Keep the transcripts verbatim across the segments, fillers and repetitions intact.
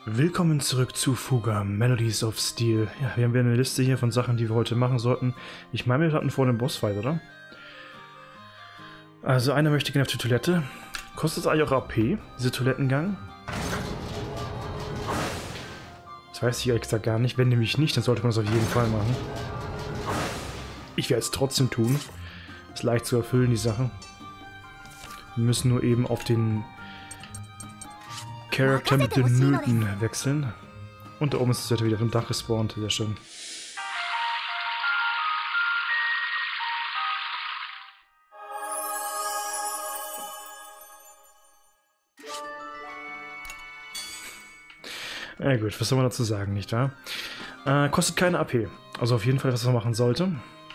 Willkommen zurück zu Fuga, Melodies of Steel. Ja, wir haben wieder eine Liste hier von Sachen, die wir heute machen sollten. Ich meine, wir hatten vor einem Bossfight, oder? Also einer möchte gerne auf die Toilette. Kostet es eigentlich auch A P, diese Toilettengang? Das weiß ich ehrlich gesagt gar nicht. Wenn nämlich nicht, dann sollte man das auf jeden Fall machen. Ich werde es trotzdem tun. Ist leicht zu erfüllen, die Sache. Wir müssen nur eben auf den Charakter mit den Nöten wechseln. Und da oben ist es wieder vom Dach gespawnt. Sehr schön. Ja gut, was soll man dazu sagen, nicht wahr? Äh, kostet keine A P. Also auf jeden Fall, was man machen sollte.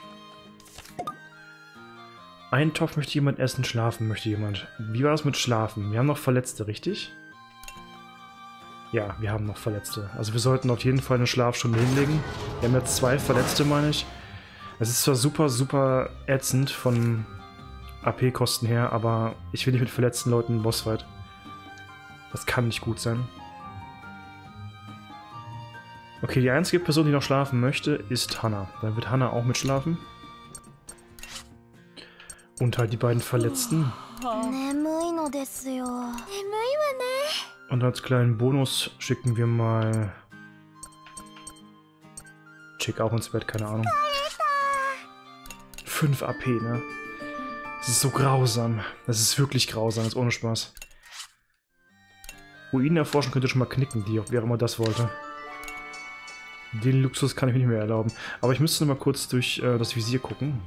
Einen Topf möchte jemand essen, schlafen möchte jemand. Wie war das mit Schlafen? Wir haben noch Verletzte, richtig? Ja, wir haben noch Verletzte. Also wir sollten auf jeden Fall eine Schlafstunde hinlegen. Wir haben jetzt zwei Verletzte, meine ich. Es ist zwar super, super ätzend von A P-Kosten her, aber ich will nicht mit verletzten Leuten einen Bossfight. Das kann nicht gut sein. Okay, die einzige Person, die noch schlafen möchte, ist Hannah. Dann wird Hannah auch mitschlafen. Und halt die beiden Verletzten. Und als kleinen Bonus schicken wir mal... Chick auch ins Bett, keine Ahnung. fünf A P, ne? Das ist so grausam. Das ist wirklich grausam, das ist ohne Spaß. Ruinen erforschen könnte schon mal knicken, die, wer immer das wollte. Den Luxus kann ich mir nicht mehr erlauben. Aber ich müsste noch mal kurz durch äh, das Visier gucken.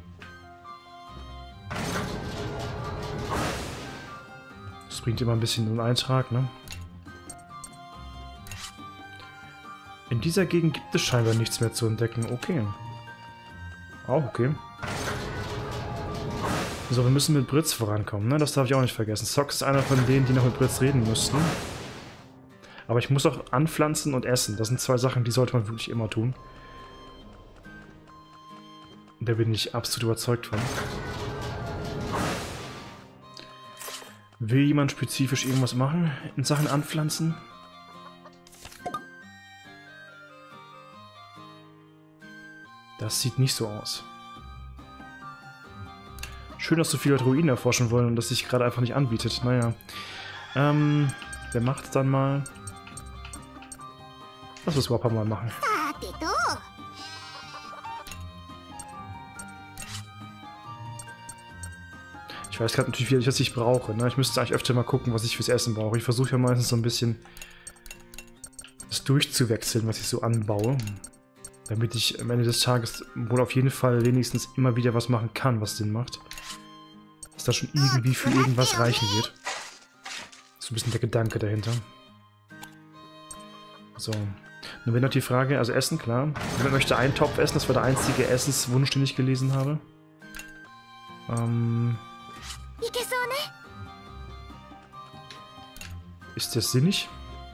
Das bringt immer ein bisschen einen Eintrag, ne? In dieser Gegend gibt es scheinbar nichts mehr zu entdecken. Okay. Auch okay. So, wir müssen mit Britz vorankommen, ne? Das darf ich auch nicht vergessen. Sox ist einer von denen, die noch mit Britz reden müssten. Aber ich muss auch anpflanzen und essen. Das sind zwei Sachen, die sollte man wirklich immer tun. Da bin ich absolut überzeugt von. Will jemand spezifisch irgendwas machen in Sachen Anpflanzen? Das sieht nicht so aus. Schön, dass so viele Leute Ruinen erforschen wollen und das sich gerade einfach nicht anbietet. Naja. Ähm, wer macht dann mal? Lass uns überhaupt mal machen. Ich weiß gerade natürlich wieder nicht, was ich brauche. Ne? Ich müsste eigentlich öfter mal gucken, was ich fürs Essen brauche. Ich versuche ja meistens so ein bisschen das durchzuwechseln, was ich so anbaue. Damit ich am Ende des Tages wohl auf jeden Fall wenigstens immer wieder was machen kann, was Sinn macht. Dass das schon irgendwie für irgendwas reichen wird. So ein bisschen der Gedanke dahinter. So. Nun wäre noch die Frage, also Essen, klar. Jemand möchte einen Topf essen, das war der einzige Essenswunsch, den ich gelesen habe. Ähm... Ist das sinnig?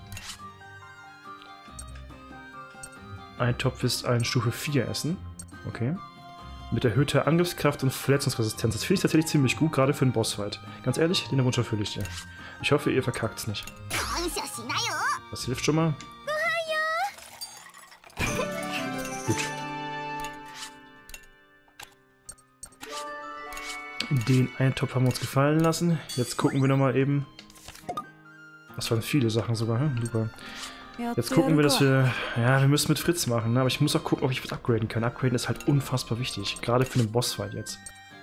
Ein Topf ist ein Stufe vier Essen. Okay. Mit erhöhter Angriffskraft und Verletzungsresistenz. Das finde ich tatsächlich ziemlich gut, gerade für einen Bossfight. Ganz ehrlich, den Wunsch erfülle ich dir. Ich hoffe, ihr verkackt es nicht. Das hilft schon mal. Gut. Den einen Topf haben wir uns gefallen lassen. Jetzt gucken wir nochmal eben. Das waren viele Sachen sogar, hm? Super. Jetzt gucken wir, dass wir... Ja, wir müssen mit Fritz machen, ne? Aber ich muss auch gucken, ob ich was upgraden kann. Upgraden ist halt unfassbar wichtig. Gerade für einen Bossfight jetzt.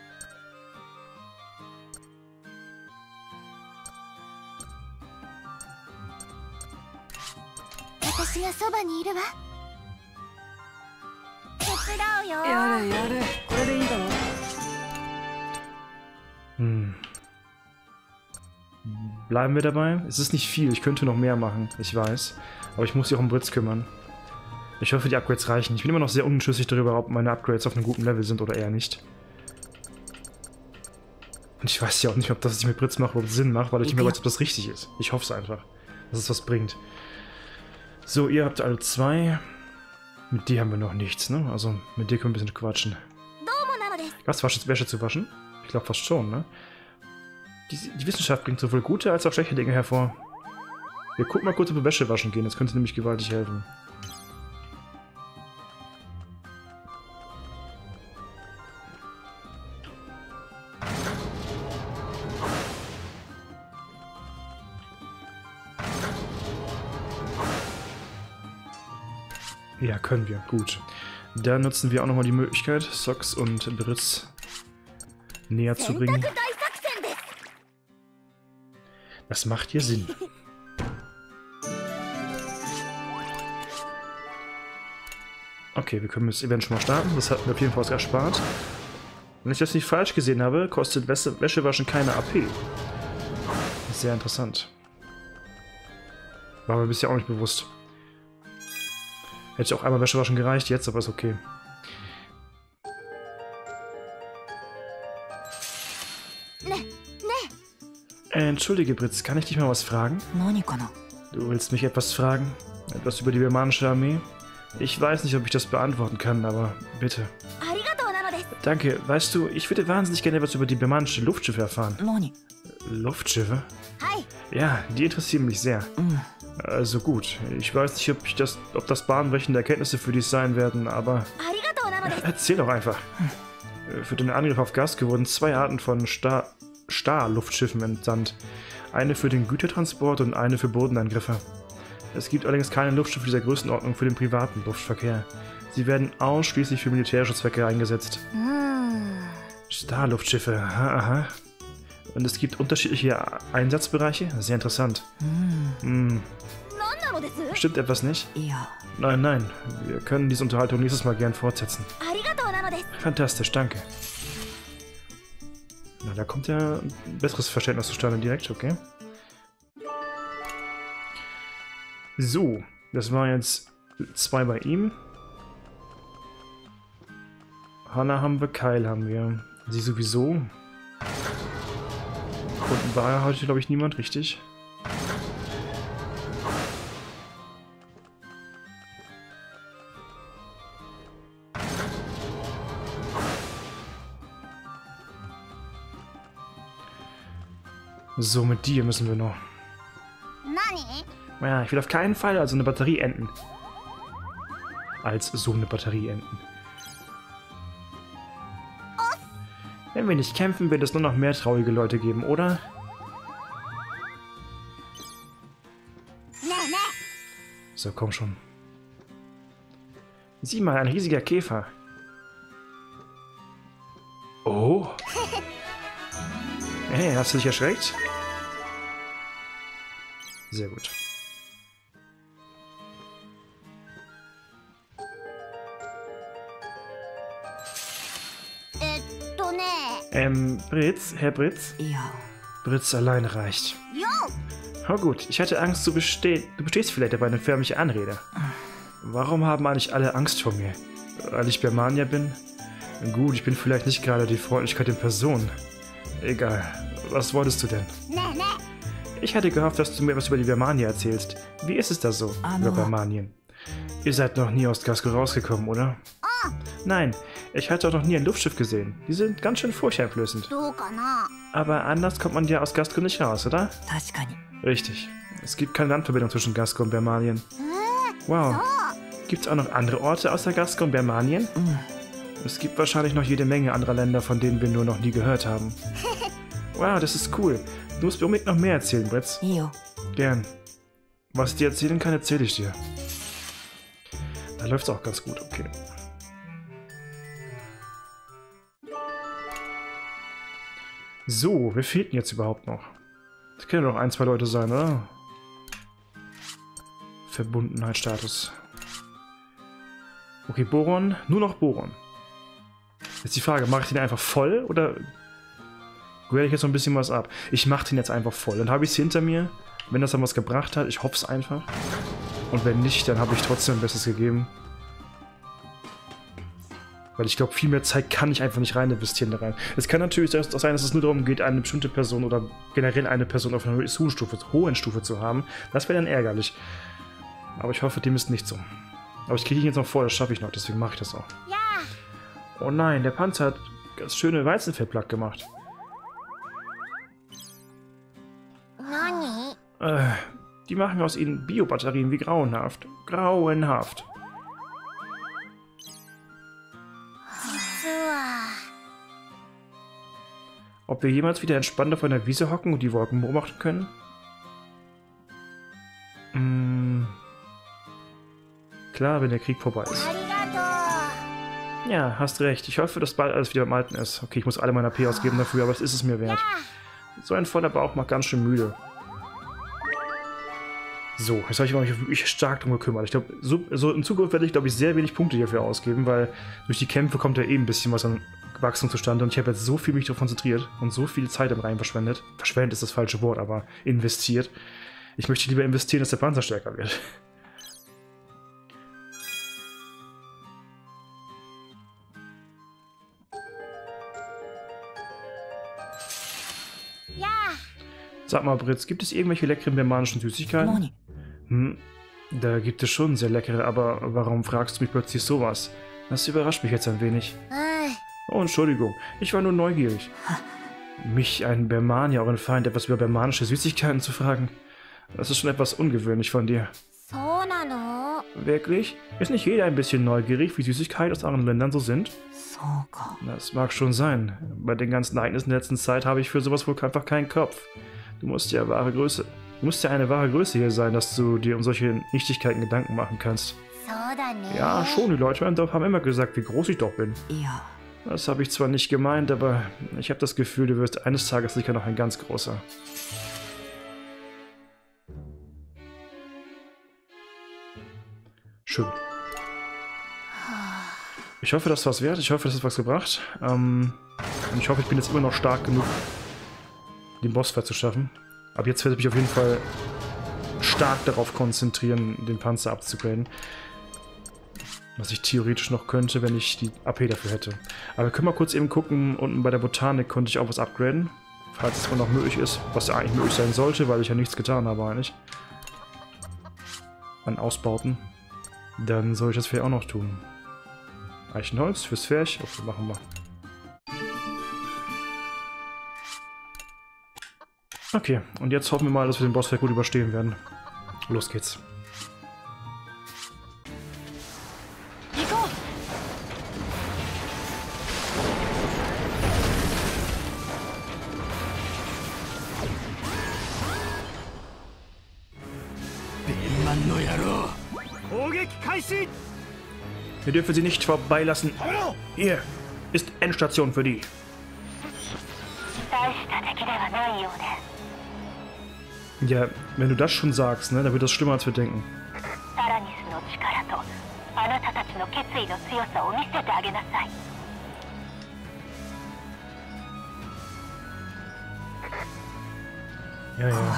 Hm. Bleiben wir dabei? Es ist nicht viel, ich könnte noch mehr machen, ich weiß. Aber ich muss mich auch um Britz kümmern. Ich hoffe, die Upgrades reichen. Ich bin immer noch sehr unschlüssig darüber, ob meine Upgrades auf einem guten Level sind oder eher nicht. Und ich weiß ja auch nicht, ob das, was ich mit Britz mache, überhaupt Sinn macht, weil ich nicht mehr weiß, ob das richtig ist. Ich hoffe es einfach, dass es was bringt. So, ihr habt alle zwei. Mit dir haben wir noch nichts, ne? Also, mit dir können wir ein bisschen quatschen. Was, Wäsche zu waschen? Ich glaube fast schon, ne? Die, die Wissenschaft bringt sowohl gute als auch schlechte Dinge hervor. Wir gucken mal kurz, ob wir Wäsche waschen gehen. Das könnte nämlich gewaltig helfen. Ja, können wir. Gut. Dann nutzen wir auch nochmal die Möglichkeit, Socks und Britz näher zu bringen. Das macht hier Sinn. Okay, wir können das Event schon mal starten. Das hat mir auf jeden Fall was erspart. Wenn ich das nicht falsch gesehen habe, kostet Wäsche Wäschewaschen keine A P. Sehr interessant. War mir bisher auch nicht bewusst. Hätte auch einmal Wäschewaschen gereicht, jetzt aber ist okay. Äh, Entschuldige, Britz, kann ich dich mal was fragen? Du willst mich etwas fragen? Etwas über die birmanische Armee? Ich weiß nicht, ob ich das beantworten kann, aber bitte. Danke, weißt du, ich würde wahnsinnig gerne etwas über die birmanische Luftschiffe erfahren. Luftschiffe? Ja, die interessieren mich sehr. Also gut, ich weiß nicht, ob, ich das, ob das bahnbrechende Erkenntnisse für dich sein werden, aber... Erzähl doch einfach. Für den Angriff auf Gasko wurden zwei Arten von Star Star-Luftschiffen entsandt. Eine für den Gütertransport und eine für Bodenangriffe. Es gibt allerdings keine Luftschiffe dieser Größenordnung für den privaten Luftverkehr. Sie werden ausschließlich für militärische Zwecke eingesetzt. Star-Luftschiffe, aha, aha. Und es gibt unterschiedliche Einsatzbereiche? Sehr interessant. Hm. Stimmt etwas nicht? Nein, nein. Wir können diese Unterhaltung nächstes Mal gern fortsetzen. Fantastisch, danke. Na, da kommt ja ein besseres Verständnis zustande direkt, okay? So, das war jetzt zwei bei ihm. Hana haben wir, Kyle haben wir. Sie sowieso. Und war ja heute, glaube ich, niemand, richtig? So, mit dir müssen wir noch. Ja, ich will auf keinen Fall also eine Batterie enden. Als so eine Batterie enden. Wenn wir nicht kämpfen, wird es nur noch mehr traurige Leute geben, oder? So, komm schon. Sieh mal, ein riesiger Käfer. Oh. Hey, hast du dich erschreckt? Sehr gut. Ähm, Britz, Herr Britz? Ja. Britz allein reicht. Oh gut, ich hatte Angst, du, besteh du bestehst vielleicht aber eine förmliche Anrede. Warum haben eigentlich alle Angst vor mir? Weil ich Birmanier bin? Gut, ich bin vielleicht nicht gerade die Freundlichkeit in Person. Egal, was wolltest du denn? Ich hatte gehofft, dass du mir etwas über die Birmanier erzählst. Wie ist es da so, über Birmanien? Ihr seid noch nie aus Gasko rausgekommen, oder? Nein, ich hatte auch noch nie ein Luftschiff gesehen. Die sind ganz schön furchteinflößend. Aber anders kommt man ja aus Gasko nicht raus, oder? Richtig. Es gibt keine Landverbindung zwischen Gasko und Birmanien. Wow. Gibt es auch noch andere Orte außer Gasko und Birmanien? Es gibt wahrscheinlich noch jede Menge anderer Länder, von denen wir nur noch nie gehört haben. Wow, das ist cool. Du musst mir unbedingt noch mehr erzählen, Britz. Gern. Was ich dir erzählen kann, erzähle ich dir. Da läuft es auch ganz gut, okay. So, wer fehlt denn jetzt überhaupt noch? Das können doch ein, zwei Leute sein, oder? Verbundenheitsstatus. Okay, Boron. Nur noch Boron. Jetzt die Frage, mache ich den einfach voll oder grade ich jetzt noch ein bisschen was ab? Ich mache den jetzt einfach voll. Dann habe ich es hinter mir. Wenn das dann was gebracht hat, ich hoffe es einfach. Und wenn nicht, dann habe ich trotzdem ein Besseres gegeben. Weil ich glaube, viel mehr Zeit kann ich einfach nicht rein investieren da rein. Es kann natürlich sein, dass es nur darum geht, eine bestimmte Person oder generell eine Person auf einer hohen Stufe, hohen Stufe zu haben. Das wäre dann ärgerlich. Aber ich hoffe, dem ist nicht so. Aber ich kriege ihn jetzt noch vor, das schaffe ich noch, deswegen mache ich das auch. Ja. Oh nein, der Panzer hat ganz schöne Weizenfeldplack gemacht. Nani? Äh, Die machen aus ihnen Biobatterien wie grauenhaft. Grauenhaft. Ob wir jemals wieder entspannt auf einer Wiese hocken und die Wolken beobachten können? Hm. Klar, wenn der Krieg vorbei ist. Ja, hast recht. Ich hoffe, dass bald alles wieder im Alten ist. Okay, ich muss alle meiner P ausgeben dafür, aber es ist es mir wert. So ein voller Bauch macht ganz schön müde. So, jetzt habe ich mich wirklich stark drum gekümmert. Ich glaube, so, so in Zukunft werde ich, glaube ich, sehr wenig Punkte hierfür ausgeben, weil durch die Kämpfe kommt ja eben ein bisschen was an Wachstum zustande und ich habe jetzt so viel mich darauf konzentriert und so viel Zeit im Rein verschwendet. Verschwendet ist das falsche Wort, aber investiert. Ich möchte lieber investieren, dass der Panzer stärker wird. Ja. Sag mal, Britz, gibt es irgendwelche leckeren birmanischen Süßigkeiten? Hm, da gibt es schon sehr leckere, aber warum fragst du mich plötzlich sowas? Das überrascht mich jetzt ein wenig. Oh, Entschuldigung, ich war nur neugierig. Mich, ein Birmanier, auch ein Feind, etwas über birmanische Süßigkeiten zu fragen? Das ist schon etwas ungewöhnlich von dir. Wirklich? Ist nicht jeder ein bisschen neugierig, wie Süßigkeiten aus anderen Ländern so sind? Das mag schon sein. Bei den ganzen Ereignissen der letzten Zeit habe ich für sowas wohl einfach keinen Kopf. Du musst ja wahre Größe... Du musst ja eine wahre Größe hier sein, dass du dir um solche Nichtigkeiten Gedanken machen kannst. Ja, schon, die Leute im Dorf haben immer gesagt, wie groß ich doch bin. Ja. Das habe ich zwar nicht gemeint, aber ich habe das Gefühl, du wirst eines Tages sicher noch ein ganz großer. Schön. Ich hoffe, das war's wert. Ich hoffe, das hat was gebracht. Ähm, und ich hoffe, ich bin jetzt immer noch stark genug, den Bossfight zu schaffen. Ab jetzt werde ich mich auf jeden Fall stark darauf konzentrieren, den Panzer abzugraden. Was ich theoretisch noch könnte, wenn ich die A P dafür hätte. Aber wir können mal kurz eben gucken, unten bei der Botanik konnte ich auch was upgraden. Falls es wohl noch möglich ist, was ja eigentlich möglich sein sollte, weil ich ja nichts getan habe eigentlich. An Ausbauten. Dann soll ich das vielleicht auch noch tun. Eichenholz fürs Pferch. Okay, machen wir. Okay, und jetzt hoffen wir mal, dass wir den Bossfight gut überstehen werden. Los geht's. Wir dürfen sie nicht vorbeilassen. Hier ist Endstation für die. Ja, wenn du das schon sagst, ne, dann wird das schlimmer, als wir denken. Ja, ja.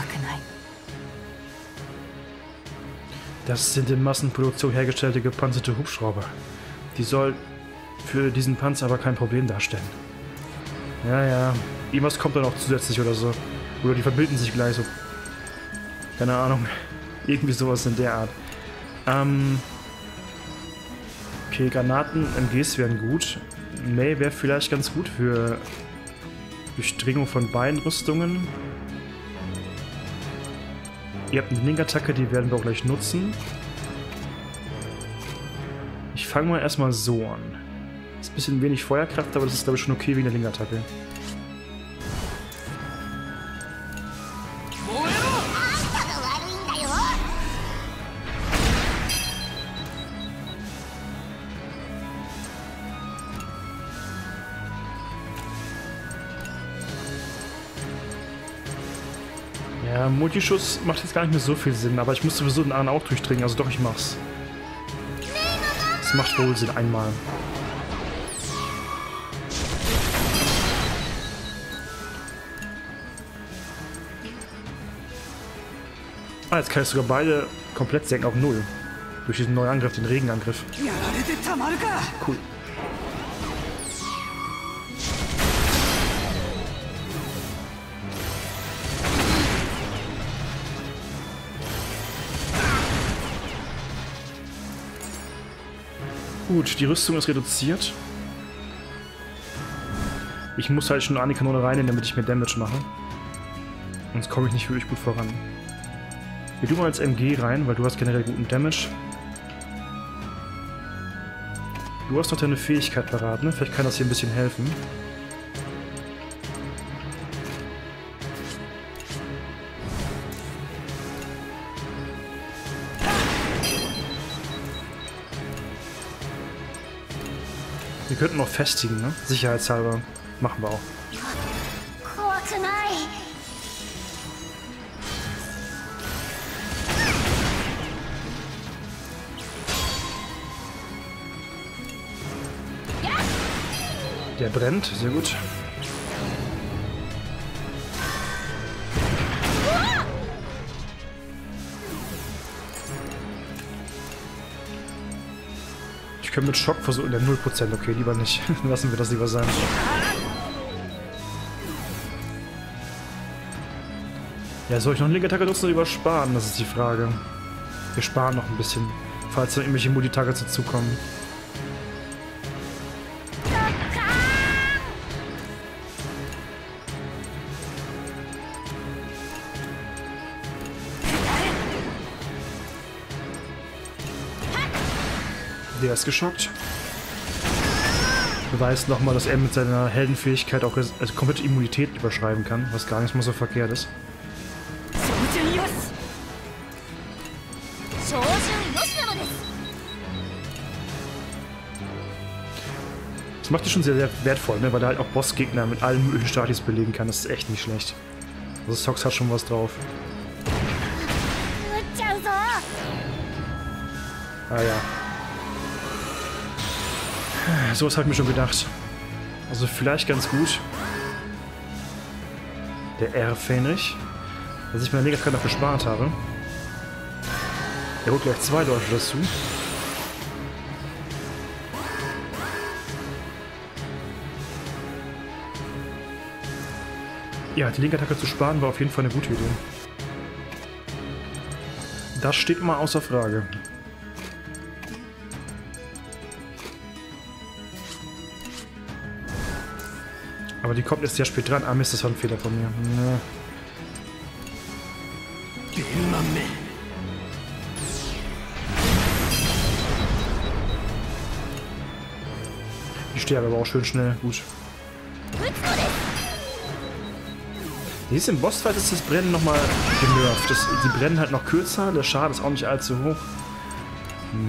Das sind in Massenproduktion hergestellte gepanzerte Hubschrauber. Die sollen für diesen Panzer aber kein Problem darstellen. Ja, ja. Irgendwas kommt da noch zusätzlich oder so. Oder die verbinden sich gleich so. Keine Ahnung. Irgendwie sowas in der Art. Ähm. Okay, Granaten, M Gs wären gut. May wäre vielleicht ganz gut für Durchdringung von Beinrüstungen. Ihr habt eine Link-Attacke, die werden wir auch gleich nutzen. Ich fange mal erstmal so an. Ist ein bisschen wenig Feuerkraft, aber das ist, glaube ich, schon okay wegen der Link-Attacke. Ja, Multischuss macht jetzt gar nicht mehr so viel Sinn, aber ich muss sowieso den anderen auch durchdringen, also doch, ich mach's. Das macht wohl Sinn, einmal. Ah, jetzt kann ich sogar beide komplett senken auf null. Durch diesen neuen Angriff, den Regenangriff. Cool. Gut, die Rüstung ist reduziert. Ich muss halt schon eine Kanone reinnehmen, damit ich mehr Damage mache. Sonst komme ich nicht wirklich gut voran. Geh du mal als M G rein, weil du hast generell guten Damage. Du hast doch deine Fähigkeit parat, ne? Vielleicht kann das hier ein bisschen helfen. Wir könnten noch festigen, ne? Sicherheitshalber. Machen wir auch. Der brennt, sehr gut. Ich könnte mit Schock versuchen, der null Prozent, okay, lieber nicht. Lassen wir das lieber sein. Ja, soll ich noch einen Link-Attacke nutzen oder lieber sparen? Das ist die Frage. Wir sparen noch ein bisschen, falls dann irgendwelche Multi-Targets dazukommen. Der ist geschockt. Beweist nochmal, dass er mit seiner Heldenfähigkeit auch also komplette Immunität überschreiben kann, was gar nicht mal so verkehrt ist. Das macht die schon sehr, sehr wertvoll, ne? Weil er halt auch Bossgegner mit allen möglichen Statis belegen kann. Das ist echt nicht schlecht. Also Sox hat schon was drauf. Ah ja. So was habe ich mir schon gedacht. Also vielleicht ganz gut. Der R-Fähnrich, dass ich meine Negativ noch gespart habe. Er holt gleich zwei Leute dazu. Ja, die linke Attacke zu sparen war auf jeden Fall eine gute Idee. Das steht immer außer Frage. Aber die kommt jetzt sehr spät dran. Ah Mist, das war ein Fehler von mir. Ja. Die sterben aber auch schön schnell. Gut. Hier ist im Bossfight ist das Brennen nochmal genervt. Das, die brennen halt noch kürzer. Der Schaden ist auch nicht allzu hoch. Hm.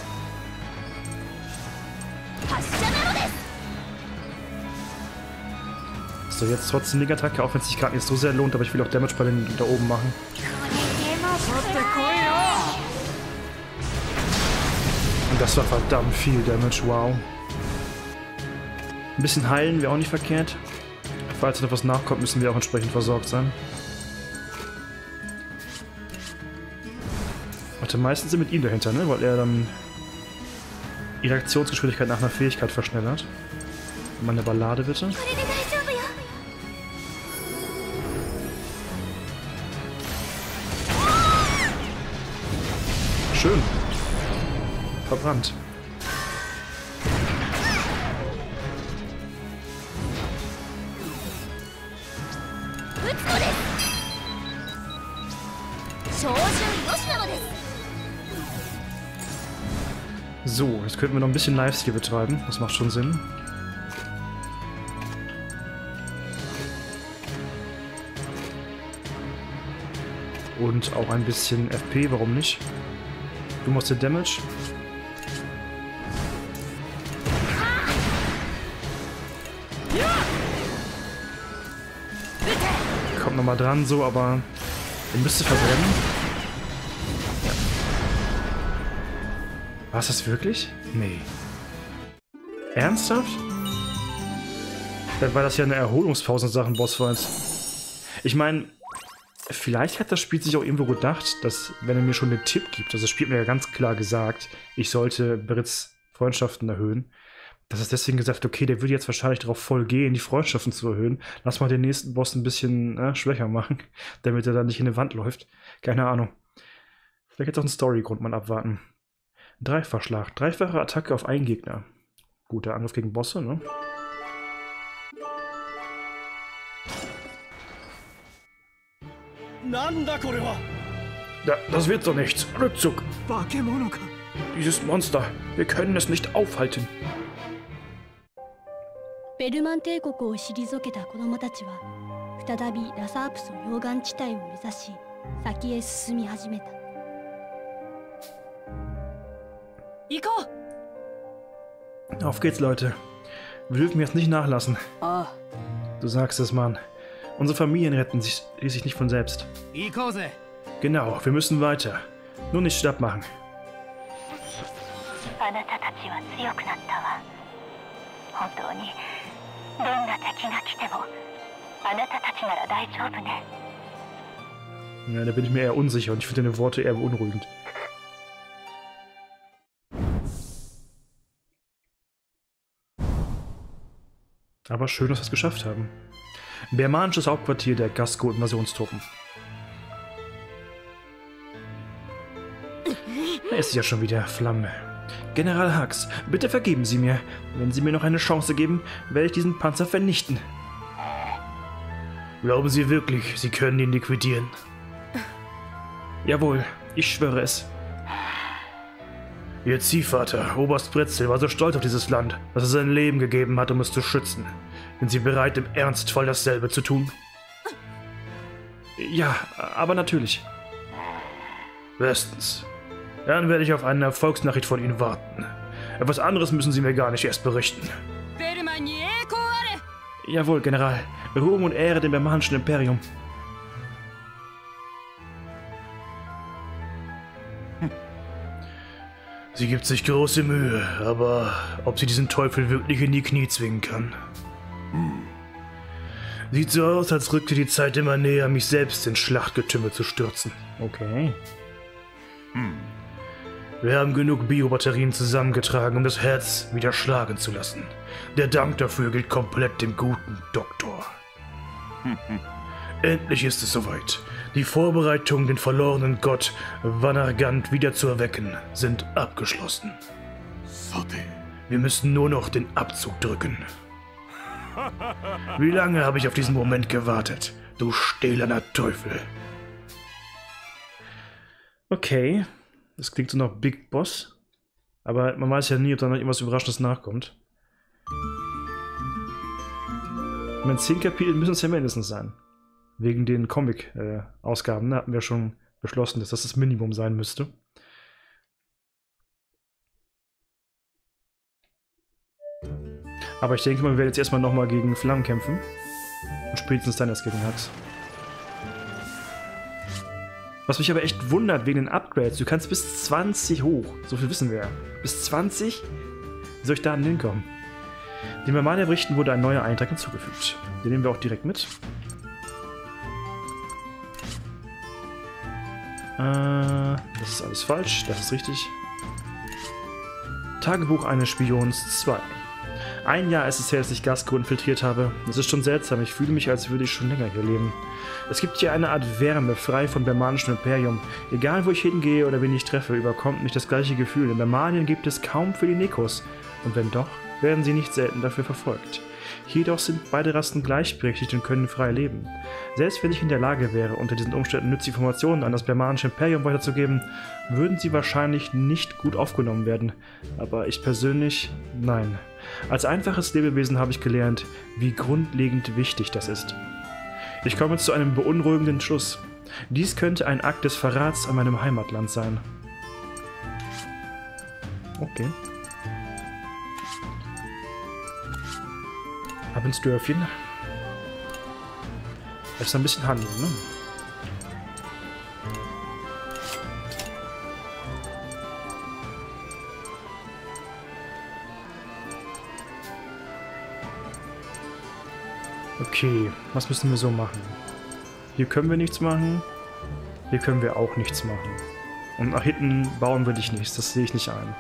So, jetzt trotzdem Mega-Attacke, auch wenn es sich gerade nicht so sehr lohnt, aber ich will auch Damage bei den da oben machen. Und das war verdammt viel Damage, wow. Ein bisschen heilen wäre auch nicht verkehrt. Falls noch was nachkommt, müssen wir auch entsprechend versorgt sein. Warte, meistens sind mit ihm dahinter, ne? Weil er dann die Reaktionsgeschwindigkeit nach einer Fähigkeit verschnellert. Meine Ballade bitte. Schön. Verbrannt. So, jetzt könnten wir noch ein bisschen Lifesteal betreiben. Das macht schon Sinn. Und auch ein bisschen F P, warum nicht? Du machst den Damage. Kommt nochmal dran, so, aber ihr müsst verbrennen. Ja. War es das wirklich? Nee. Ernsthaft? Dann war das ja eine Erholungspause in Sachen Bossfights. Ich meine, vielleicht hat das Spiel sich auch irgendwo gedacht, dass, wenn er mir schon den Tipp gibt, also das Spiel hat mir ja ganz klar gesagt, ich sollte Brits Freundschaften erhöhen, dass es deswegen gesagt hat, okay, der würde jetzt wahrscheinlich darauf voll gehen, die Freundschaften zu erhöhen. Lass mal den nächsten Boss ein bisschen äh, schwächer machen, damit er dann nicht in die Wand läuft. Keine Ahnung. Vielleicht jetzt auch einen Storygrund mal abwarten. Dreifachschlag. Dreifache Attacke auf einen Gegner. Guter Angriff gegen Bosse, ne? Da, das wird so nichts. Rückzug. Dieses Monster. Wir können es nicht aufhalten. ベルマン帝国を退けた子供たちは再びラサープス溶岩地帯を目指し先へ進み始めた。行こう! Auf geht's, Leute. Wir dürfen jetzt nicht nachlassen. Ah. Du sagst es, Mann. Unsere Familien retten sich, sich nicht von selbst. Genau, wir müssen weiter. Nur nicht schlapp machen. Ja, da bin ich mir eher unsicher und ich finde deine Worte eher beunruhigend. Aber schön, dass wir es geschafft haben. Bermanisches Hauptquartier der Gasco-Invasionstruppen. Da ist sie ja schon wieder, Flamme. General Hux, bitte vergeben Sie mir. Wenn Sie mir noch eine Chance geben, werde ich diesen Panzer vernichten. Glauben Sie wirklich, Sie können ihn liquidieren? Jawohl, ich schwöre es. Ihr Ziehvater, Oberst Bretzel, war so stolz auf dieses Land, dass er sein Leben gegeben hat, um es zu schützen. Sind Sie bereit, im Ernstfall dasselbe zu tun? Ja, aber natürlich. Bestens. Dann werde ich auf eine Erfolgsnachricht von Ihnen warten. Etwas anderes müssen Sie mir gar nicht erst berichten. Jawohl, General. Ruhm und Ehre dem bermanischen Imperium. Sie gibt sich große Mühe, aber ob sie diesen Teufel wirklich in die Knie zwingen kann? Hm. Sieht so aus, als rückte die Zeit immer näher, mich selbst ins Schlachtgetümmel zu stürzen. Okay. Hm. Wir haben genug Biobatterien zusammengetragen, um das Herz wieder schlagen zu lassen. Der Dank dafür gilt komplett dem guten Doktor. Endlich ist es soweit. Die Vorbereitungen, den verlorenen Gott Vanargant wieder zu erwecken, sind abgeschlossen. Wir müssen nur noch den Abzug drücken. Wie lange habe ich auf diesen Moment gewartet, du stählerner Teufel? Okay, das klingt so nach Big Boss, aber man weiß ja nie, ob da noch irgendwas Überraschendes nachkommt. Ich meine, zehn Kapitel müssen es ja mindestens sein. Wegen den Comic-Ausgaben, äh, da hatten wir schon beschlossen, dass das das Minimum sein müsste. Aber ich denke mal, wir werden jetzt erstmal nochmal gegen Flammen kämpfen. Und spätestens dann erst gegen Hux. Was mich aber echt wundert, wegen den Upgrades, du kannst bis zwanzig hoch. So viel wissen wir ja. Bis zwanzig? Wie soll ich da hinkommen? Dem Bermania-Berichten wurde ein neuer Eintrag hinzugefügt. Den nehmen wir auch direkt mit. Äh, das ist alles falsch, das ist richtig. Tagebuch eines Spions zwei. Ein Jahr ist es her, dass ich Gasco infiltriert habe. Das ist schon seltsam, ich fühle mich, als würde ich schon länger hier leben. Es gibt hier eine Art Wärme, frei vom bermanischen Imperium. Egal, wo ich hingehe oder wen ich treffe, überkommt mich das gleiche Gefühl. In Bermanien gibt es kaum für die Nekos. Und wenn doch, werden sie nicht selten dafür verfolgt. Jedoch sind beide Rassen gleichberechtigt und können frei leben. Selbst wenn ich in der Lage wäre, unter diesen Umständen nützliche Informationen an das bermanische Imperium weiterzugeben, würden sie wahrscheinlich nicht gut aufgenommen werden. Aber ich persönlich, nein. Als einfaches Lebewesen habe ich gelernt, wie grundlegend wichtig das ist. Ich komme zu einem beunruhigenden Schluss. Dies könnte ein Akt des Verrats an meinem Heimatland sein. Okay. Ab ins Dörfchen. Erst ein bisschen handeln, ne? Okay, was müssen wir so machen? Hier können wir nichts machen. Hier können wir auch nichts machen. Und nach hinten bauen wir dich nichts, das sehe ich nicht ein.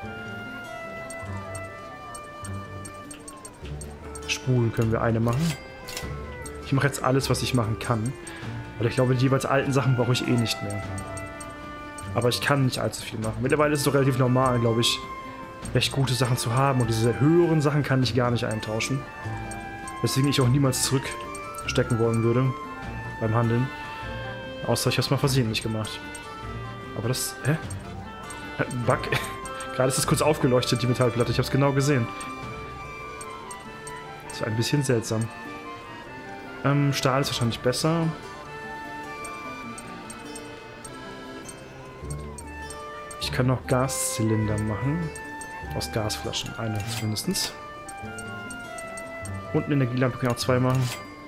Spulen können wir eine machen. Ich mache jetzt alles, was ich machen kann. Weil ich glaube, die jeweils alten Sachen brauche ich eh nicht mehr. Aber ich kann nicht allzu viel machen. Mittlerweile ist es doch relativ normal, glaube ich, recht gute Sachen zu haben. Und diese höheren Sachen kann ich gar nicht eintauschen. Weswegen ich auch niemals zurückstecken wollen würde beim Handeln. Außer ich habe es mal versehentlich gemacht. Aber das... Hä? Bug? Gerade ist es kurz aufgeleuchtet, die Metallplatte. Ich habe es genau gesehen. Das ist ein bisschen seltsam. Ähm, Stahl ist wahrscheinlich besser. Ich kann noch Gaszylinder machen. Aus Gasflaschen. Eine zumindest. Und eine Energielampe kann ich auch zwei machen.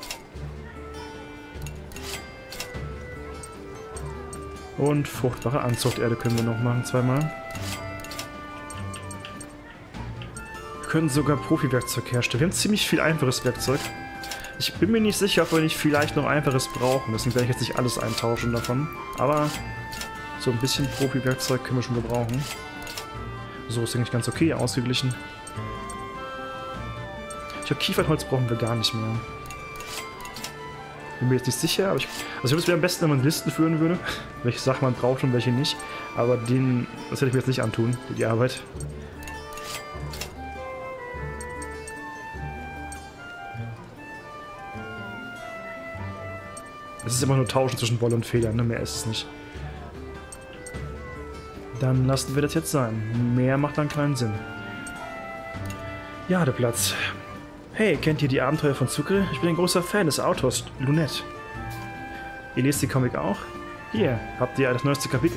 Und fruchtbare Anzuchterde können wir noch machen, zweimal. Wir können sogar Profi-Werkzeug herstellen. Wir haben ziemlich viel einfaches Werkzeug. Ich bin mir nicht sicher, ob wir nicht vielleicht noch einfaches brauchen. Deswegen werde ich jetzt nicht alles eintauschen davon. Aber so ein bisschen Profi-Werkzeug können wir schon gebrauchen. So ist eigentlich ganz okay, ausgeglichen. Ich glaube, Kiefernholz brauchen wir gar nicht mehr. Bin mir jetzt nicht sicher, aber ich... Also ich glaube, es wäre am besten, wenn man Listen führen würde. Welche Sachen man braucht und welche nicht. Aber den... Das hätte ich mir jetzt nicht antun, die Arbeit. Es ist immer nur Tauschen zwischen Wolle und Federn, ne? Mehr ist es nicht. Dann lassen wir das jetzt sein. Mehr macht dann keinen Sinn. Ja, der Platz. Hey, kennt ihr die Abenteuer von Sucre? Ich bin ein großer Fan des Autors Lunette. Ihr lest die Comic auch? Hier, habt ihr das neueste Kapitel.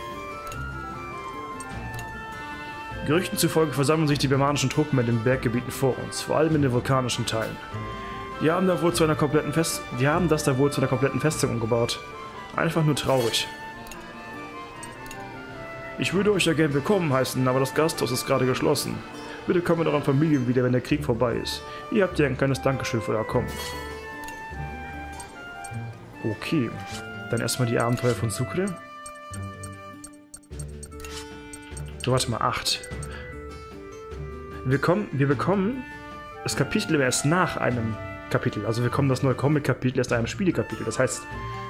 Gerüchten zufolge versammeln sich die birmanischen Truppen in den Berggebieten vor uns, vor allem in den vulkanischen Teilen. Die haben da wohl zu einer kompletten Fest... Die haben das da wohl zu einer kompletten Festung umgebaut. Einfach nur traurig. Ich würde euch ja gern willkommen heißen, aber das Gasthaus ist gerade geschlossen. Bitte kommt mit euren Familien wieder, wenn der Krieg vorbei ist. Ihr habt ja ein kleines Dankeschön für euer Kommen. Okay, dann erstmal die Abenteuer von Sucre. So, warte mal, acht. Wir, kommen, wir bekommen das Kapitel erst nach einem Kapitel. Also wir bekommen das neue Comic-Kapitel erst nach einem Spielekapitel. Das heißt,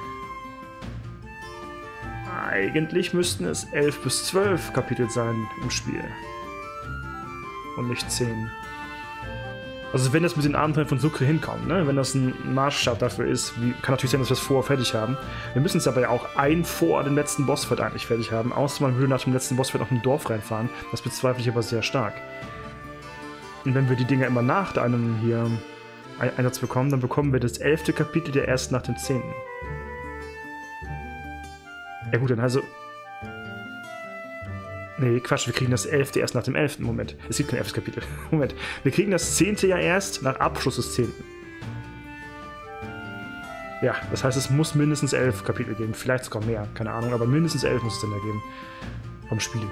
eigentlich müssten es elf bis zwölf Kapitel sein im Spiel. Und nicht zehn. Also wenn das mit den Abenteuern von Sucre hinkommt, ne? Wenn das ein Maßstab dafür ist, wie, kann natürlich sein, dass wir es vorher fertig haben. Wir müssen es aber ja auch ein vor dem letzten Bossfight eigentlich fertig haben, außer man würde nach dem letzten Bossfight noch ein Dorf reinfahren. Das bezweifle ich aber sehr stark. Und wenn wir die Dinger immer nach einem hier Einsatz bekommen, dann bekommen wir das elfte Kapitel ja erst nach dem zehnten. Ja gut, dann also... Nee, Quatsch, wir kriegen das elfte erst nach dem elften. Moment, es gibt kein elftes Kapitel. Moment, wir kriegen das zehnte ja erst nach Abschluss des zehnten. Ja, das heißt, es muss mindestens elf Kapitel geben. Vielleicht sogar mehr, keine Ahnung, aber mindestens elf muss es dann ja geben. Vom Spiel.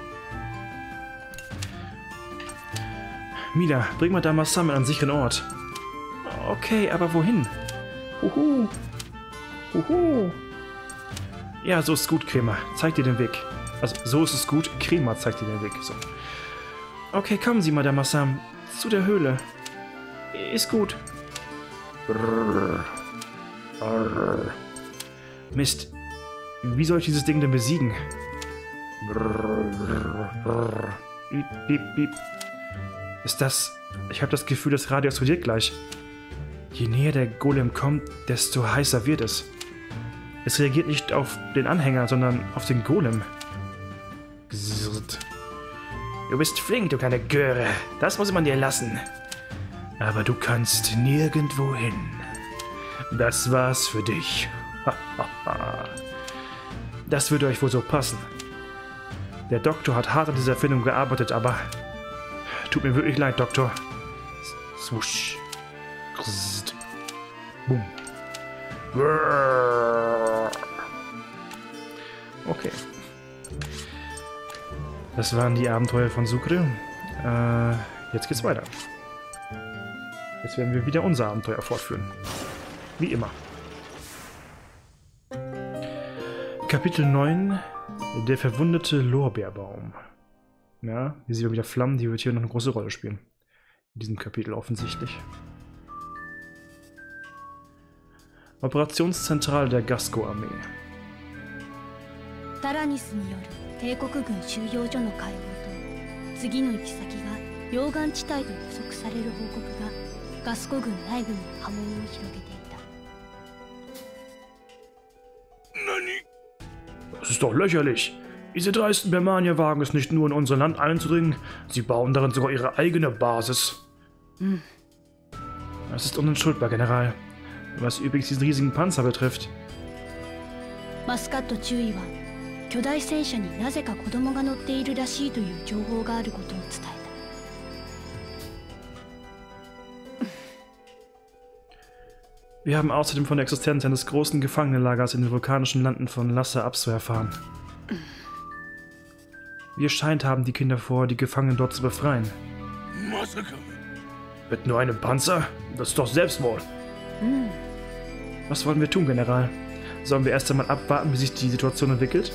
Mida, bring mal Dama-san an einen sicheren Ort. Okay, aber wohin? Huhu. Huhu. Ja, so ist gut, Crema. Zeig dir den Weg. Also, so ist es gut. Crema zeigt dir den Weg. So. Okay, kommen Sie, Madame Assam. Zu der Höhle. Ist gut. Brrr. Brrr. Mist. Wie soll ich dieses Ding denn besiegen? Brrr. Brrr. Piep, piep, piep. Ist das... Ich habe das Gefühl, das Radio explodiert gleich. Je näher der Golem kommt, desto heißer wird es. Es reagiert nicht auf den Anhänger, sondern auf den Golem. Du bist flink, du kleine Göre. Das muss man dir lassen. Aber du kannst nirgendwo hin. Das war's für dich. Das würde euch wohl so passen. Der Doktor hat hart an dieser Erfindung gearbeitet, aber... Tut mir wirklich leid, Doktor. Swoosh. Boom. Okay. Das waren die Abenteuer von Sucre. Äh, jetzt geht's weiter. Jetzt werden wir wieder unser Abenteuer fortführen. Wie immer. Kapitel neun. Der verwundete Lorbeerbaum. Ja, hier sehen wir wieder Flammen, die wird hier noch eine große Rolle spielen. In diesem Kapitel offensichtlich. Operationszentrale der Gasco-Armee. タラニスによる帝国軍収容所の会合と次の行き先が溶岩地帯と予測される報告がガスコ軍内部に波紋を広げていた。 何? Das ist doch lächerlich. Diese dreisten Bermanier wagen es nicht nur in unser Land einzudringen, sie bauen darin sogar ihre eigene Basis. Hm. Das ist unentschuldbar, General. Was übrigens diesen riesigen Panzer betrifft. マスカット中尉は巨大戦車になぜか子供が乗っているらしいという情報があることを伝えた。 Wir haben außerdem von der Existenz eines großen Gefangenenlagers in den vulkanischen Landen von Lhasa Apso erfahren. Wie es scheint, haben die Kinder vor, die Gefangenen dort zu befreien. Mit nur einem Panzer? Das ist doch Selbstmord. Hm. Was wollen wir tun, General? Sollen wir erst einmal abwarten, wie sich die Situation entwickelt?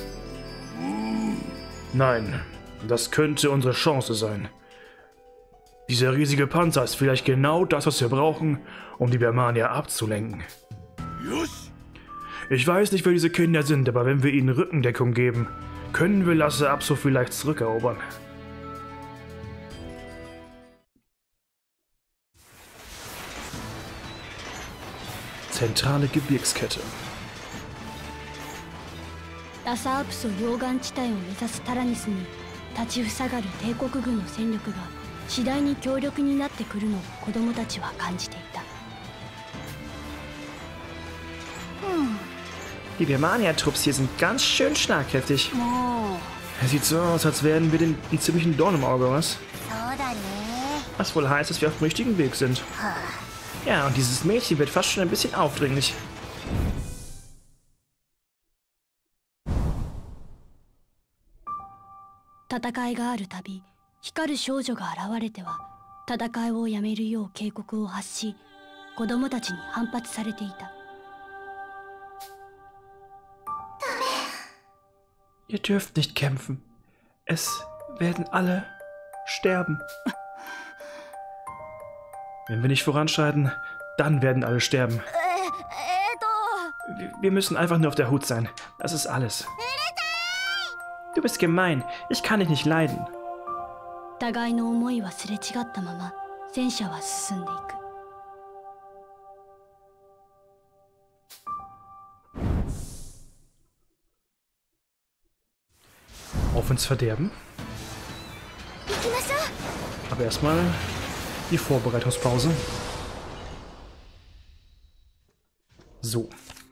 Nein, das könnte unsere Chance sein. Dieser riesige Panzer ist vielleicht genau das, was wir brauchen, um die Bermanier abzulenken. Ich weiß nicht, wer diese Kinder sind, aber wenn wir ihnen Rückendeckung geben, können wir Lhasa Apso vielleicht zurückerobern. Zentrale Gebirgskette. ラサアプソ溶岩地帯を目指すタラニスに立ちふさがる帝国軍の戦力が次第に強力になってくるのを子供たちは感じていた。 Die Bermanier-Trupps hier sind ganz schön schlagkräftig. Sieht so aus, als wären wir den, einen ziemlichen Dorn im Auge, was? Was wohl heißt, dass wir auf dem richtigen Weg sind. Ja, und dieses Mädchen wird fast schon ein bisschen aufdringlich. Der 戦いがあるたび、光る少女が現れては戦いをやめるよう警告を発し、子供たちに反発されていた。 Ihr dürft nicht kämpfen. Es werden alle sterben. Wenn wir nicht voranschreiten, dann werden alle sterben. Wir, wir müssen einfach nur auf der Hut sein. Das ist alles. Du bist gemein. Ich kann dich nicht leiden. 互いの思いはすれ違ったまま戦車は進んでいく。 Auf ins Verderben. Aber erstmal die Vorbereitungspause. So.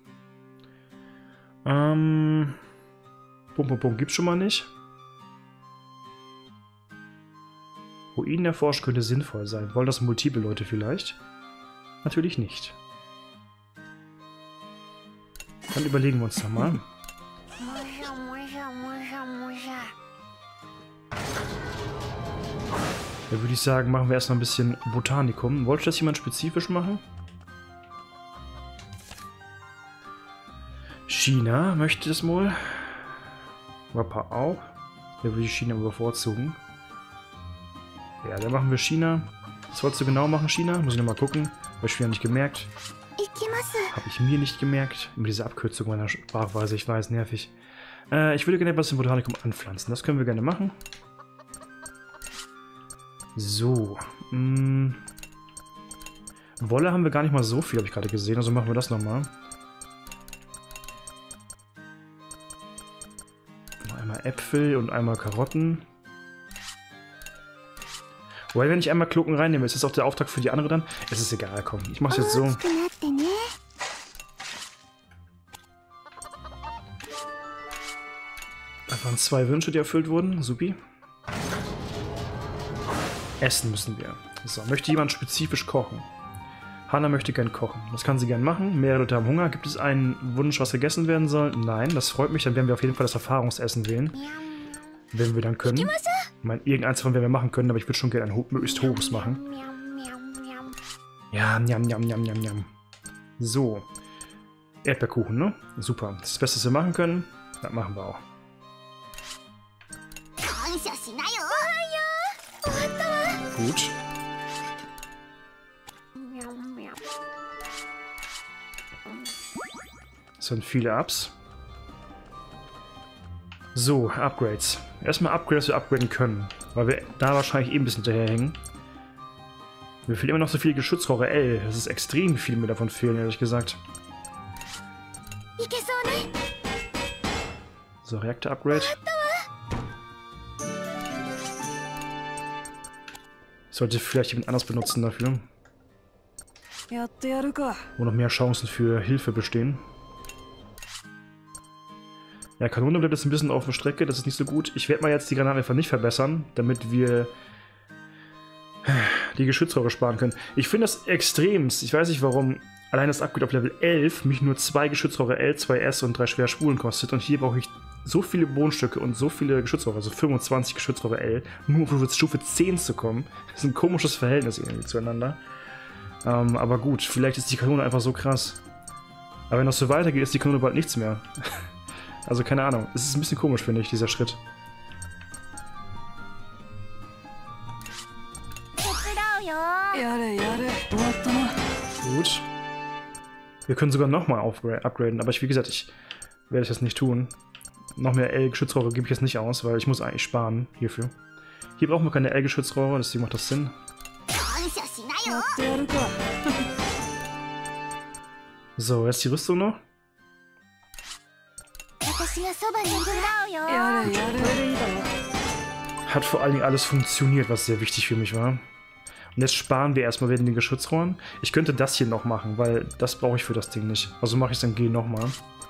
Ähm. Pum, pum, pum, gibt's schon mal nicht. Ruinen erforschen könnte sinnvoll sein. Wollen das multiple Leute vielleicht? Natürlich nicht. Dann überlegen wir uns nochmal. Da würde ich sagen, machen wir erstmal ein bisschen Botanikum. Wollte das jemand spezifisch machen? China möchte das wohl. Wappa auch. Da würde ich China bevorzugen. Ja, dann machen wir China. Was wolltest du genau machen, China? Muss ich nochmal gucken. Habe ich wieder nicht gemerkt. Habe ich mir nicht gemerkt. Mit dieser Abkürzung meiner Sprachweise, ich weiß, nervig. Äh, ich würde gerne etwas im Botanikum anpflanzen. Das können wir gerne machen. So. Mh. Wolle haben wir gar nicht mal so viel, habe ich gerade gesehen. Also machen wir das nochmal. Einmal Äpfel und einmal Karotten. Wobei, wenn ich einmal Kloken reinnehme, ist das auch der Auftrag für die andere dann? Es ist egal, komm. Ich mache es jetzt so. Das waren zwei Wünsche, die erfüllt wurden. Supi. Essen müssen wir. So, möchte jemand spezifisch kochen? Hanna möchte gern kochen. Das kann sie gern machen. Mehrere Leute haben Hunger. Gibt es einen Wunsch, was gegessen werden soll? Nein, das freut mich. Dann werden wir auf jeden Fall das Erfahrungsessen wählen. Wenn wir dann können. Ich meine, irgendeins davon werden wir machen können, aber ich würde schon gerne ein ho möglichst hohes machen. Ja, njam, njam, njam, njam, njam. So. Erdbeerkuchen, ne? Super. Das ist das Beste, was wir machen können. Das machen wir auch. Gut. Das sind viele Ups. So, Upgrades. Erstmal Upgrades, wir upgraden können. Weil wir da wahrscheinlich eh ein bisschen hinterherhängen. Mir fehlen immer noch so viele Geschützrohre. Ey, das ist extrem viel mir davon fehlen, ehrlich gesagt. So, Reaktor-Upgrade. Ich sollte vielleicht jemand anders benutzen dafür. Wo noch mehr Chancen für Hilfe bestehen. Ja, Kanone bleibt jetzt ein bisschen auf der Strecke, das ist nicht so gut. Ich werde mal jetzt die Granaten einfach nicht verbessern, damit wir die Geschützrohre sparen können. Ich finde das extremst. Ich weiß nicht, warum allein das Upgrade auf Level elf mich nur zwei Geschützrohre L, zwei S und drei schwere Spulen kostet. Und hier brauche ich so viele Bodenstücke und so viele Geschützrohre, also fünfundzwanzig Geschützrohre L, nur um auf Stufe zehn zu kommen. Das ist ein komisches Verhältnis irgendwie zueinander. Ähm, aber gut, vielleicht ist die Kanone einfach so krass. Aber wenn das so weitergeht, ist die Kanone bald nichts mehr. Also keine Ahnung. Es ist ein bisschen komisch, finde ich, dieser Schritt. Gut. Wir können sogar nochmal upgraden, aber ich, wie gesagt, ich werde das nicht tun. Noch mehr L-Geschützrohre gebe ich jetzt nicht aus, weil ich muss eigentlich sparen hierfür. Hier brauchen wir keine L-Geschützrohre, deswegen macht das Sinn. So, jetzt die Rüstung noch. Hat vor allen Dingen alles funktioniert, was sehr wichtig für mich war. Und jetzt sparen wir erstmal wegen den Geschützrohren. Ich könnte das hier noch machen, weil das brauche ich für das Ding nicht. Also mache ich es dann G nochmal.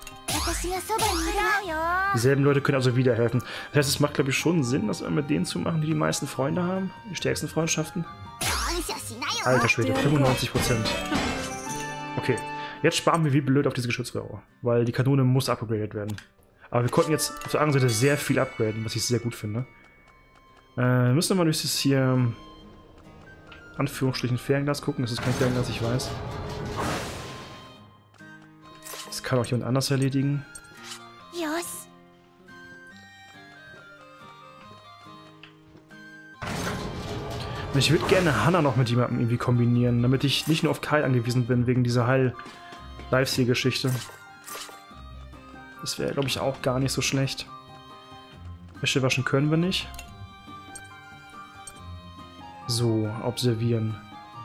Dieselben Leute können also wieder helfen. Das heißt, es macht, glaube ich, schon Sinn, das mit denen zu machen, die die meisten Freunde haben. Die stärksten Freundschaften. Alter Schwede, fünfundneunzig Prozent. Okay, jetzt sparen wir wie blöd auf diese Geschützrohre, weil die Kanone muss upgradet werden. Aber wir konnten jetzt auf der anderen Seite sehr viel upgraden, was ich sehr gut finde. Äh, wir müssen mal durch das hier Anführungsstrichen Fernglas gucken. Das ist kein Fernglas, ich weiß. Das kann auch jemand anders erledigen. Und ich würde gerne Hana noch mit jemandem irgendwie kombinieren, damit ich nicht nur auf Kyle angewiesen bin, wegen dieser Heil-Live-Geschichte. Das wäre, glaube ich, auch gar nicht so schlecht. Wäsche waschen können wir nicht. So, observieren.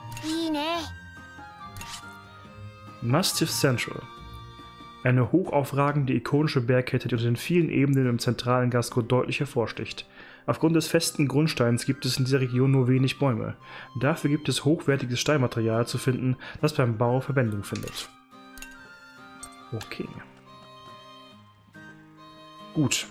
Mastiff Central. Eine hochaufragende ikonische Bergkette, die unter den vielen Ebenen im zentralen Gasco deutlich hervorsticht. Aufgrund des festen Grundsteins gibt es in dieser Region nur wenig Bäume. Dafür gibt es hochwertiges Steinmaterial zu finden, das beim Bau Verwendung findet. Okay. Gut.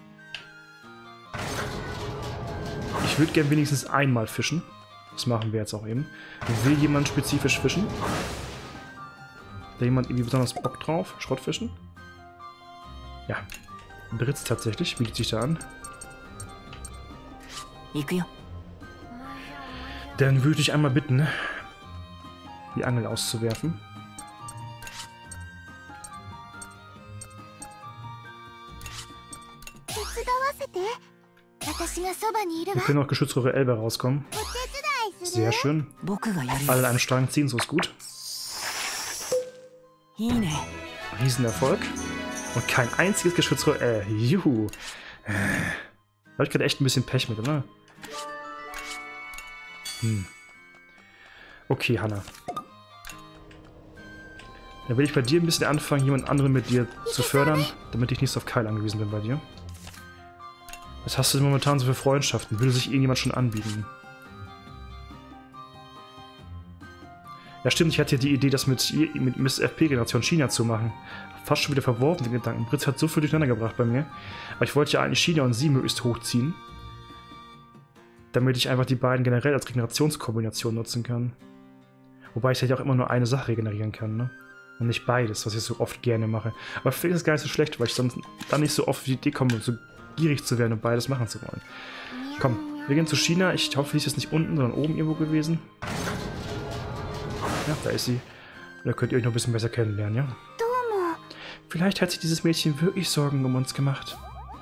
Ich würde gern wenigstens einmal fischen. Das machen wir jetzt auch eben. Will jemand spezifisch fischen? Hat da jemand irgendwie besonders Bock drauf? Schrottfischen? Ja. Britz tatsächlich. Bietet sich da an. Dann würde ich einmal bitten, die Angel auszuwerfen. Wir können auch Geschützrohre Elbe rauskommen. Sehr schön. Alle an einem Strang ziehen, so ist gut. Riesenerfolg. Und kein einziges Geschützrohr. Äh, juhu. Da habe ich gerade echt ein bisschen Pech mit, oder? Hm. Okay, Hana. Dann will ich bei dir ein bisschen anfangen, jemand anderen mit dir zu fördern, damit ich nicht so auf Kyle angewiesen bin bei dir. Was hast du denn momentan so für Freundschaften? Würde sich irgendjemand schon anbieten? Ja stimmt, ich hatte ja die Idee, das mit, mit Miss F P-Generation China zu machen. Fast schon wieder verworfen, den Gedanken. Britz hat so viel durcheinander gebracht bei mir. Aber ich wollte ja eigentlich China und sie möglichst hochziehen. Damit ich einfach die beiden generell als Regenerationskombination nutzen kann. Wobei ich ja auch immer nur eine Sache regenerieren kann, ne? Und nicht beides, was ich so oft gerne mache. Aber vielleicht ist es gar nicht so schlecht, weil ich sonst dann nicht so oft auf die Idee komme, so gierig zu werden und beides machen zu wollen. Komm, wir gehen zu China. Ich hoffe, sie ist nicht unten, sondern oben irgendwo gewesen. Ja, da ist sie. Und da könnt ihr euch noch ein bisschen besser kennenlernen, ja? Vielleicht hat sich dieses Mädchen wirklich Sorgen um uns gemacht.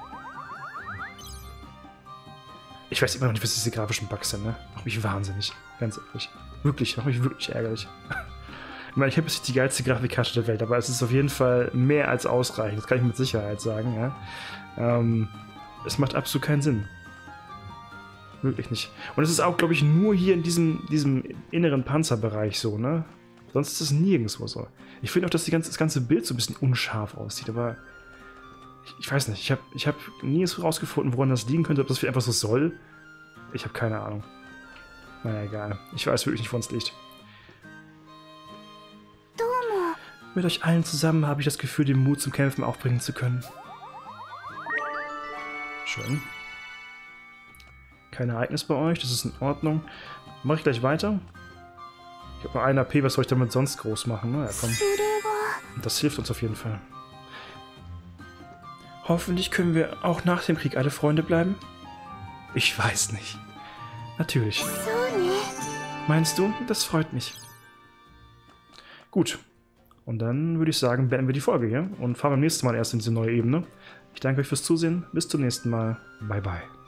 Ich weiß immer noch nicht, was diese grafischen Bugs sind, ne? Macht mich wahnsinnig. Ganz ehrlich. Wirklich, macht mich wirklich ärgerlich. Ich meine, ich habe jetzt nicht die geilste Grafikkarte der Welt, aber es ist auf jeden Fall mehr als ausreichend. Das kann ich mit Sicherheit sagen, ja? Ähm, es macht absolut keinen Sinn. Wirklich nicht. Und es ist auch, glaube ich, nur hier in diesem, diesem inneren Panzerbereich so, ne? Sonst ist es nirgendwo so. Ich finde auch, dass die ganze, das ganze Bild so ein bisschen unscharf aussieht, aber ich, ich weiß nicht. Ich habe ich hab nie so rausgefunden, woran das liegen könnte, ob das einfach so soll. Ich habe keine Ahnung. Naja, egal. Ich weiß wirklich nicht, wo uns liegt. Mit euch allen zusammen habe ich das Gefühl, den Mut zum Kämpfen aufbringen zu können. Schön. Kein Ereignis bei euch, das ist in Ordnung. Mache ich gleich weiter? Ich habe noch ein A P, was soll ich damit sonst groß machen? Na ja, komm. Das hilft uns auf jeden Fall. Hoffentlich können wir auch nach dem Krieg alle Freunde bleiben. Ich weiß nicht. Natürlich. Meinst du? Das freut mich. Gut. Und dann würde ich sagen, beenden wir die Folge hier und fahren beim nächsten Mal erst in diese neue Ebene. Ich danke euch fürs Zusehen. Bis zum nächsten Mal. Bye, bye.